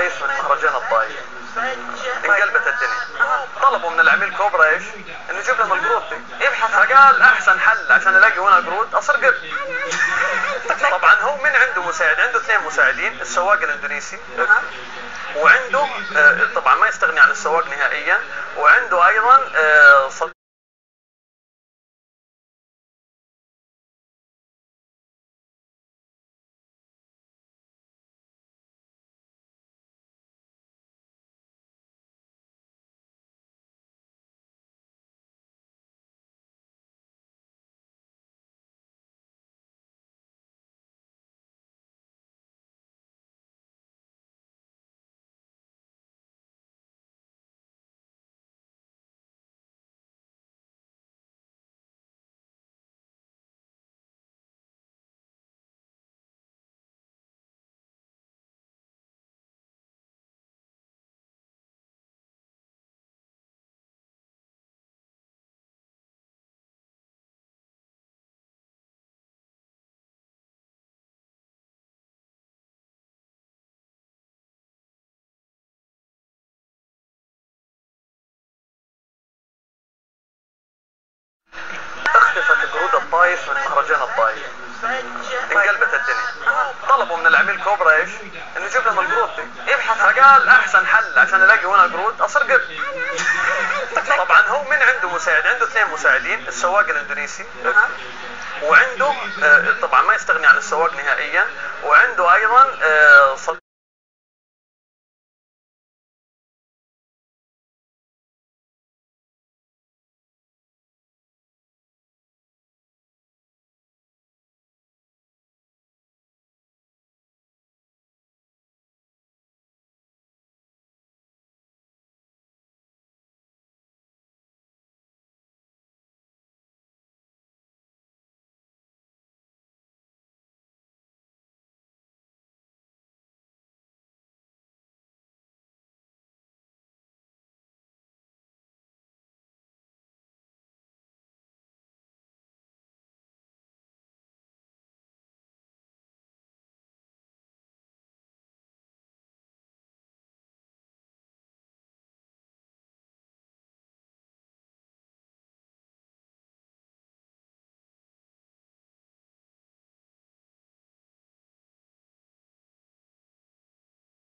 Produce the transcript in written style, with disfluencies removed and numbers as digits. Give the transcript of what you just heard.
الطايف من مهرجان الطايف. انقلبت الدنيا. طلبوا من العميل كوبرا ايش؟ انه يجيب لهم القرود دي. يبحث، فقال احسن حل عشان الاقي هنا قرود اصير قرد. طبعا هو من عنده مساعد، عنده 2 مساعدين، السواق الاندونيسي وعنده طبعا ما يستغني عن السواق نهائيا، وعنده ايضا صديق. اختفت قرود الطايف من مهرجان الطايف. انقلبت الدنيا. طلبوا من العميل كوبرا ايش؟ انه يجيب لهم القرود دي. يبحث، فقال احسن حل عشان الاقي هنا قرود اصير قرد. طبعا هو من عنده مساعد، عنده 2 مساعدين، السواق الاندونيسي وعنده طبعا ما يستغني عن السواق نهائيا، وعنده ايضا صديق.